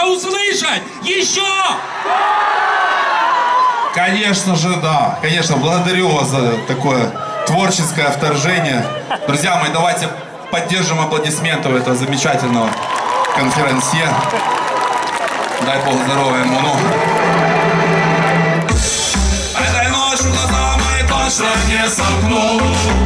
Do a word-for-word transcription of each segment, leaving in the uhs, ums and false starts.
услышать? Еще! Конечно же, да. Конечно, благодарю вас за такое творческое вторжение. Друзья мои, давайте поддержим аплодисментов этого замечательного конферансье. Дай Бог здоровья ему. Ну. Этой ночью глаза мои точно не сомкну.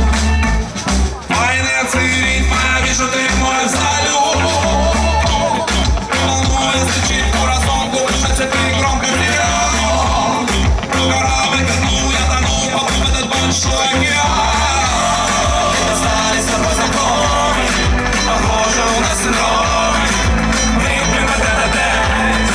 По инерции ритма я вижу, ты мой взлю. Волнуясь, лечить куразон, глубже ты громко вперед. Корабль ко дну, я тону, попал в этот большой океан. Остались с тобой знакомы, похоже у нас синдром. Выпьем вот этот дэнс.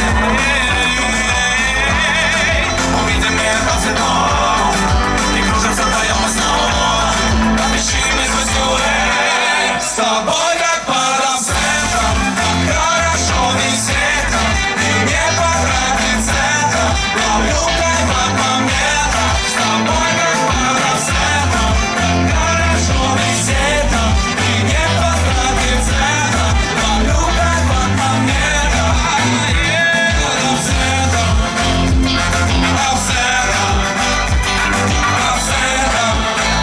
Увидим мир по-цветному и кружимся вдвоем снова. Напиши мне свой сюжет. С тобой как под абсентом, так хорошо висетом. И не потратить центр, ловлю кайф от момента. С тобой как под абсентом, так хорошо висетом. И не потратить центр, ловлю кайф от момента. Абсентом, абсентом, абсентом.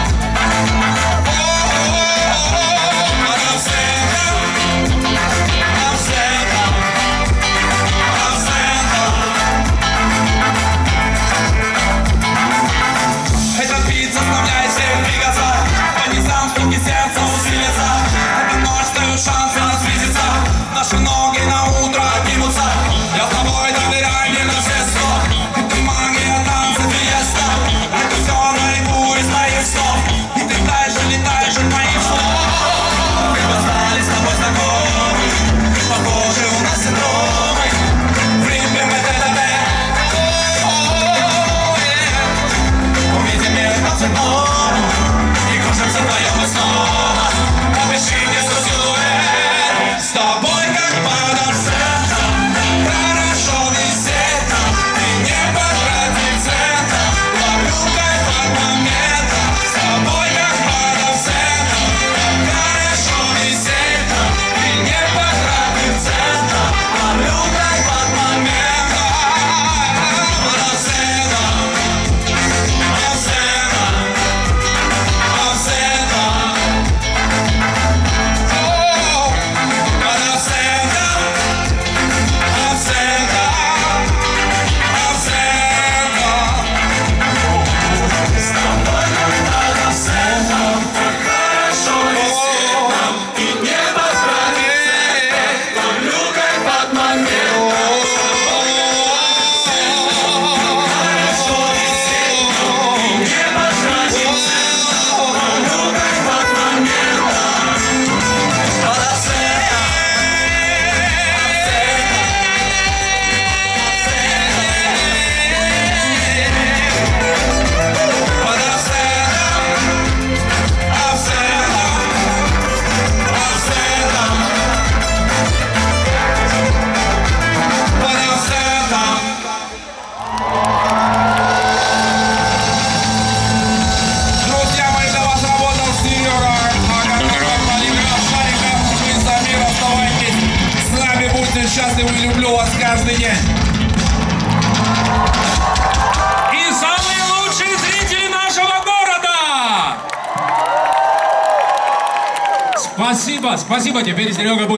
Этот бит заставляет всех двигаться, по низам стуки сердца усилится. Эта ночь дает шансы нас сблизиться, наши ноги на утро отнимутся. Я с тобой доверяю мне на все сто. Это магия, танцы, фиеста. Это все наяву из моих снов. И ты дальше летаешь от моих слов. Мы стали с тобой знакомы, похожи у нас синдромы. Выпьем этот дэнс. Увидим мир по-цветному и кружимся вдвоем и снова. Напиши мне свой силуэт. С тобой как под абсентом, хорошо висеть нам. И не потратить центр, ловлю кайф от момента. С тобой как под абсентом, хорошо висеть нам. И не потратить центр, ловлю кайф от момента. Под абсентом, абсентом, абсентом. О, под абсентом, абсентом, абсентом. С тобой как под абсентом, так хорошо висеть нам. И не потратить, ловлю кайф от момента. Хорошо висеть нам. И не потратить, ловлю кайф от момента. Под абсентом, под абсентом, абсентом, абсентом. Под абсентом. Друзья мои, для вас работал Серега, а который полиграф Шариков. Жизнь за мир, оставайтесь с нами, будьте счастливы, люблю вас каждый день. И самые лучшие зрители нашего города! Спасибо, спасибо. Теперь Серега будет...